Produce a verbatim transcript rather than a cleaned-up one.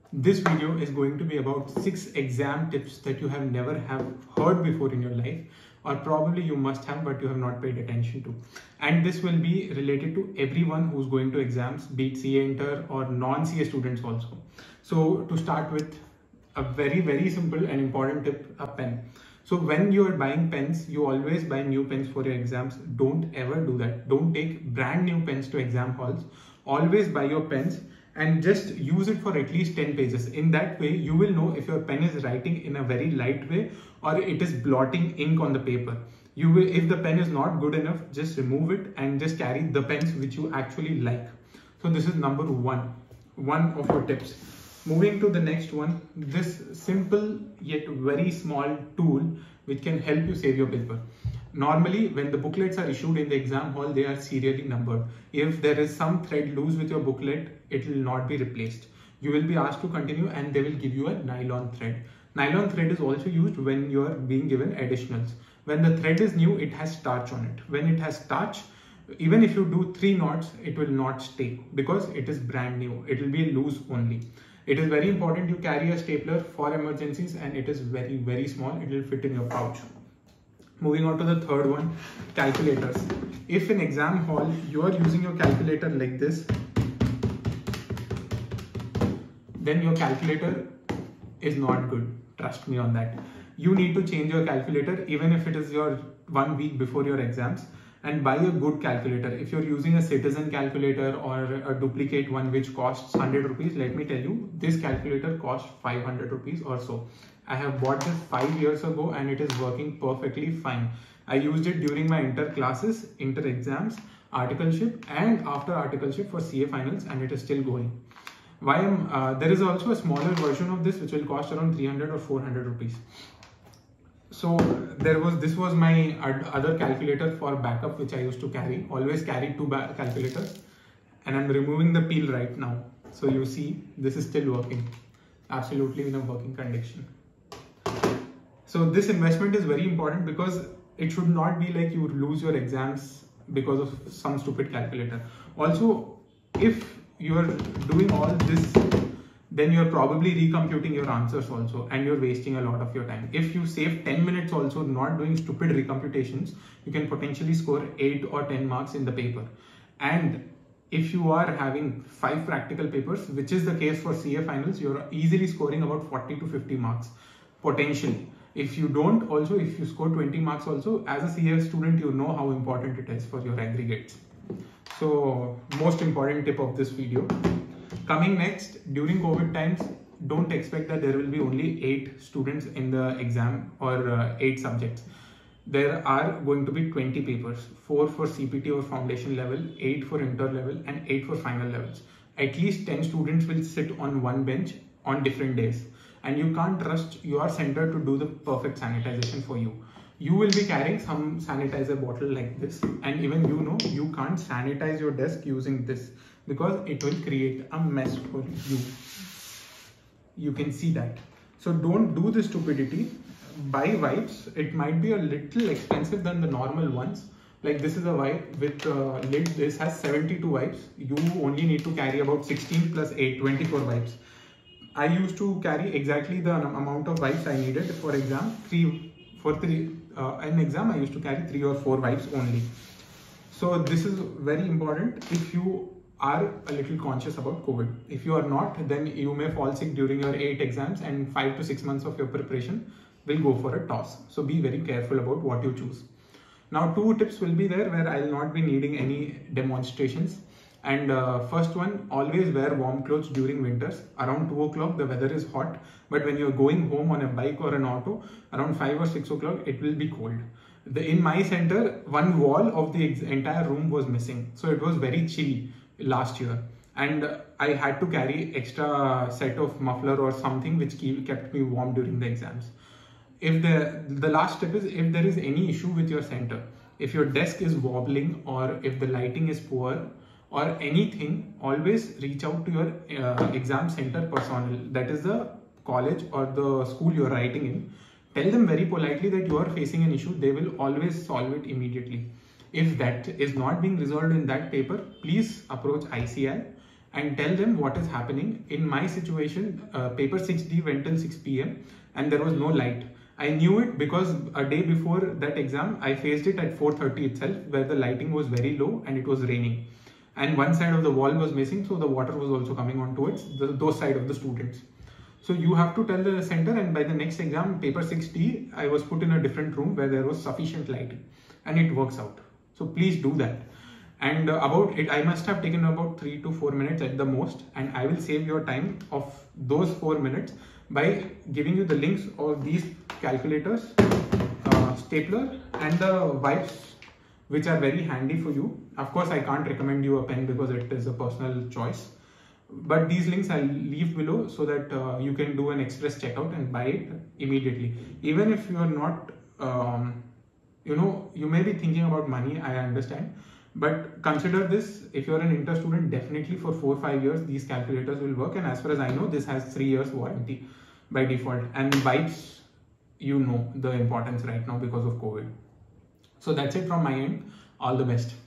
This video is going to be about six exam tips that you have never have heard before in your life, or probably you must have but you have not paid attention to. And this will be related to everyone who's going to exams, be it C A Inter or non-C A students also. So to start with, a very very simple and important tip, a pen. So when you are buying pens, you always buy new pens for your exams. Don't ever do that. Don't take brand new pens to exam halls. Always buy your pens and just use it for at least ten pages. In that way, you will know if your pen is writing in a very light way or it is blotting ink on the paper. You will, if the pen is not good enough, just remove it and just carry the pens which you actually like. So this is number one, one of your tips. Moving to the next one, this simple yet very small tool which can help you save your paper. Normally, when the booklets are issued in the exam hall, they are serially numbered. If there is some thread loose with your booklet, it will not be replaced. You will be asked to continue and they will give you a nylon thread. Nylon thread is also used when you are being given additionals. When the thread is new, it has starch on it. When it has starch, even if you do three knots, it will not stay because it is brand new. It will be loose only. It is very important you carry a stapler for emergencies, and it is very, very small. It will fit in your pouch. Moving on to the third one, calculators. If in exam hall you are using your calculator like this, then your calculator is not good. Trust me on that. You need to change your calculator even if it is your one week before your exams, and buy a good calculator. If you're using a citizen calculator or a duplicate one which costs one hundred rupees, let me tell you, this calculator costs five hundred rupees or so. I have bought this five years ago and it is working perfectly fine. I used it during my inter classes, inter exams, articleship, and after articleship for C A finals, and it is still going. Why am uh, there is also a smaller version of this which will cost around three hundred or four hundred rupees. So there was this was my other calculator for backup which I used to carry. Always carry two calculators, and I'm removing the peel right now. So you see this is still working, absolutely in a working condition. So this investment is very important because it should not be like you lose your exams because of some stupid calculator. Also, if you are doing all this, then you're probably recomputing your answers also, and you're wasting a lot of your time. If you save ten minutes also not doing stupid recomputations, you can potentially score eight or ten marks in the paper. And if you are having five practical papers, which is the case for C A finals, you're easily scoring about forty to fifty marks potentially. If you don't, also if you score twenty marks also, as a C A student, you know how important it is for your aggregates. So most important tip of this video. Coming next, during COVID times, don't expect that there will be only eight students in the exam or uh, eight subjects. There are going to be twenty papers, four for C P T or foundation level, eight for inter level, and eight for final levels. At least ten students will sit on one bench on different days. And you can't trust your center to do the perfect sanitization for you. You will be carrying some sanitizer bottle like this, and even you know you can't sanitize your desk using this because it will create a mess for you. You can see that. So don't do this stupidity. Buy wipes. It might be a little expensive than the normal ones. Like this is a wipe with uh, lid. This has seventy-two wipes. You only need to carry about sixteen plus eight, twenty-four wipes. I used to carry exactly the amount of wipes I needed for exam. Three for three uh, an exam I used to carry three or four wipes only. So this is very important if you are a little conscious about COVID. If you are not, then you may fall sick during your eight exams, and five to six months of your preparation will go for a toss. So be very careful about what you choose. Now two tips will be there where I will not be needing any demonstrations. And uh, first one, always wear warm clothes during winters. Around two o'clock the weather is hot, but when you're going home on a bike or an auto, around five or six o'clock it will be cold. The, in my center, one wall of the entire room was missing. So it was very chilly last year. And I had to carry extra set of muffler or something which keep, kept me warm during the exams. If the, the last step is if there is any issue with your center, if your desk is wobbling or if the lighting is poor, or anything, always reach out to your uh, exam center personnel, that is the college or the school you are writing in. Tell them very politely that you are facing an issue. They will always solve it immediately. If that is not being resolved in that paper, please approach I C I and tell them what is happening. In my situation, uh, paper six D went till six P M and there was no light. I knew it because a day before that exam, I faced it at four thirty itself, where the lighting was very low and it was raining. And one side of the wall was missing, so the water was also coming on towards the, those side of the students. So you have to tell the center, and by the next exam, paper six D, I was put in a different room where there was sufficient lighting, and it works out. So please do that. And uh, about it, I must have taken about three to four minutes at the most, and I will save your time of those four minutes by giving you the links of these calculators, uh, stapler, and the wipes, which are very handy for you. Of course, I can't recommend you a pen because it is a personal choice, but these links I'll leave below so that uh, you can do an express checkout and buy it immediately. Even if you are not, um, you know, you may be thinking about money, I understand. But consider this, if you're an inter student, definitely for four or five years, these calculators will work. And as far as I know, this has three years warranty by default. And wipes, you know the importance right now because of COVID. So that's it from my end. All the best.